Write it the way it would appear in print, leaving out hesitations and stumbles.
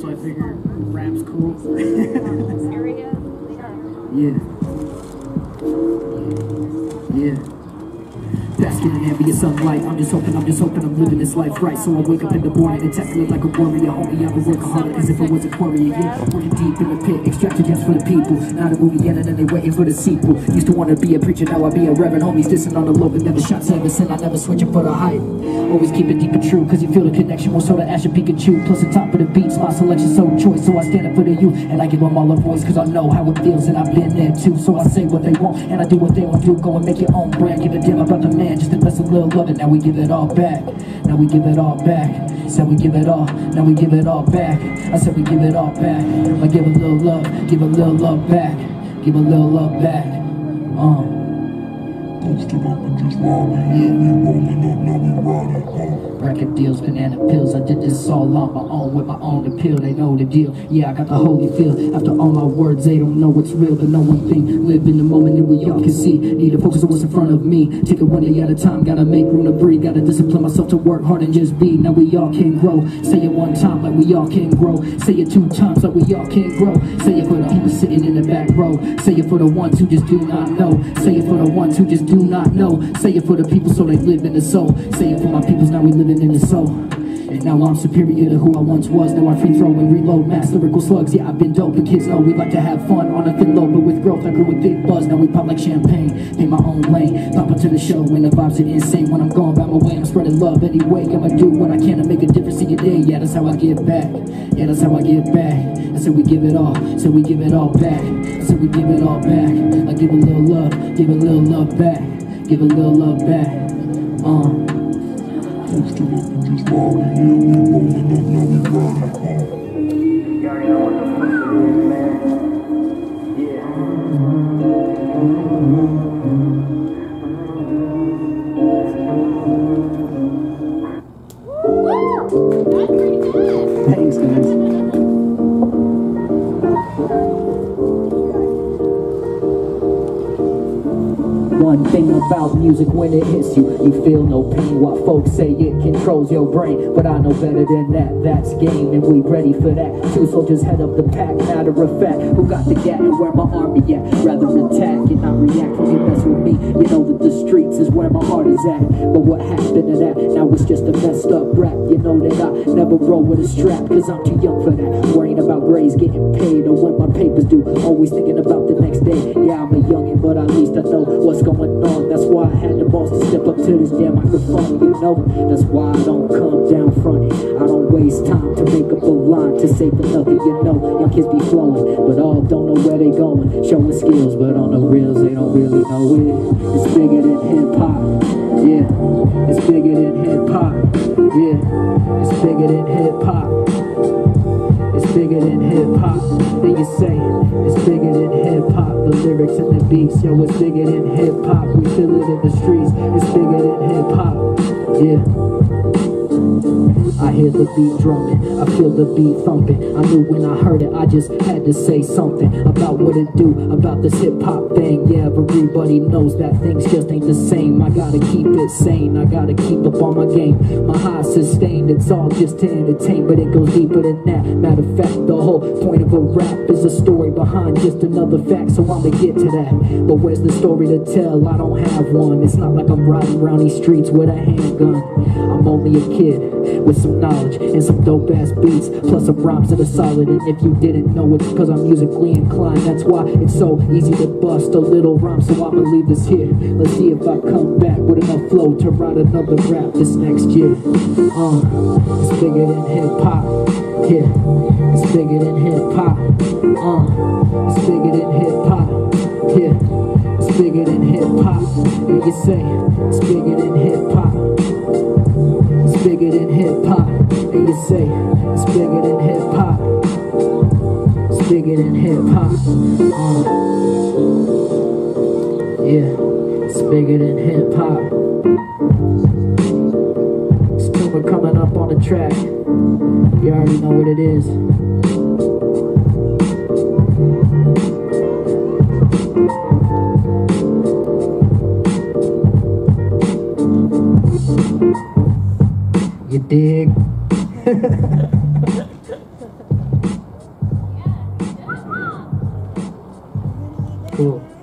so I figured rap's cool. Area? Yeah. Yeah. Basking in ambient sunlight, I'm just hoping I'm living this life right. So I wake up in the morning and tackle it like a warrior. Homie, I've been working hard as if I was a warrior. Yeah, working deep in the pit, extracting gems for the people. Now the movie ended and they waiting for the sequel. Used to want to be a preacher, now I be a reverend. Homies dissing on the low, but never shots ever sin. I never switching for the hype. Always keep it deep and true, cause you feel the connection. More so the Ash and Pikachu. Plus the top of the beats, my selection so choice. So I stand up for the youth, and I give them all a voice. Cause I know how it feels, and I've been there too. So I say what they want, and I do what they want to do. Go and make your own brand, give a damn about the man. Just invest a little love it, now we give it all back. Now we give it all back. Said we give it all, now we give it all back. I said we give it all back. I give a little love, give a little love back. Give a little love back. Record deals, banana pills. I did this all on my own with my own appeal. They know the deal. Yeah, I got the holy feel. After all my words, they don't know what's real. But know one thing, live in the moment and we all can see. Need to focus on what's in front of me. Take it one day at a time. Gotta make room to breathe. Gotta discipline myself to work hard and just be. Now we all can grow. Say it one time like we all can grow. Say it 2 times like we all can grow. Say it for the people sitting in the back row. Say it for the ones who just do not know. Say it for the ones who just do not know. Say it for the people so they live in the soul. Say it for my peoples, now we living in the soul. And now I'm superior to who I once was. Now I free throw and reload mass lyrical slugs. Yeah, I've been dope and kids know we like to have fun on a thin low. But with growth I grew with big buzz. Now we pop like champagne, pay my own lane. Pop into the show when the vibes are insane. When I'm going by my way, I'm spreading love anyway. I'ma do what I can to make a difference in your day. Yeah, that's how I give back. Yeah, that's how I give back. I said we give it all, said we give it all back. I said we give it all back. I give a little love, give a little love back. Give a little love back. You already know what the fuck it is, man. Yeah. Woo! That's pretty good. Thanks, guys. One thing about music, when it hits you, you feel no pain. What folks say it controls your brain, but I know better than that. That's game, and we ready for that. 2 soldiers head up the pack, matter of fact. Who got the gat and where my army at? Rather attack and not react when you mess with me. You know that the streets is where my heart is at. But what happened to that? Now it's just a messed up rap. You know that I never roll with a strap, cause I'm too young for that. Worrying about grades, getting paid, or when my papers due. Always thinking about the next day. Yeah, I'm a youngin', but at least I know what's going on. That's why I had the balls to step up to this damn microphone, you know. That's why I don't come down frontin'. I don't waste time to make up a line to say for nothing, you know. Young kids be flowing, but all don't know where they going. Showing skills, but on the reels they don't really know it. It's bigger than hip-hop, yeah. It's bigger than hip-hop, yeah. It's bigger than hip-hop. It's bigger than hip-hop. Then you say it's bigger than hip-hop. The lyrics and the beats, yo, it's bigger than hip-hop. We feel it in the streets. It's bigger than hip-hop, yeah. I hear the beat drumming, I feel the beat thumping. I knew when I heard it, I just had to say something about what it do, about this hip-hop thing. Yeah, everybody knows that things just ain't the same. I gotta keep it sane, I gotta keep up on my game. My high sustained, it's all just to entertain, but it goes deeper than that. Matter of fact, the whole point of a rap is a story behind just another fact, so I'ma get to that. But where's the story to tell? I don't have one. It's not like I'm riding around these streets with a handgun. I'm only a kid with some knowledge and some dope ass beats, plus some rhymes that are solid. And if you didn't know, it's cause I'm musically inclined. That's why it's so easy to bust a little rhyme, so I'ma leave this here. Let's see if I come back with enough flow to write another rap this next year. It's bigger than hip-hop, yeah. It's bigger than hip-hop, it's bigger than hip-hop, yeah. It's bigger than hip-hop, and you say it's bigger than hip-hop. It's bigger than hip-hop, and you say it's bigger than hip-hop. It's bigger than hip-hop, yeah. It's bigger than hip-hop. We're coming up on the track. You already know what it is. You dig? Cool.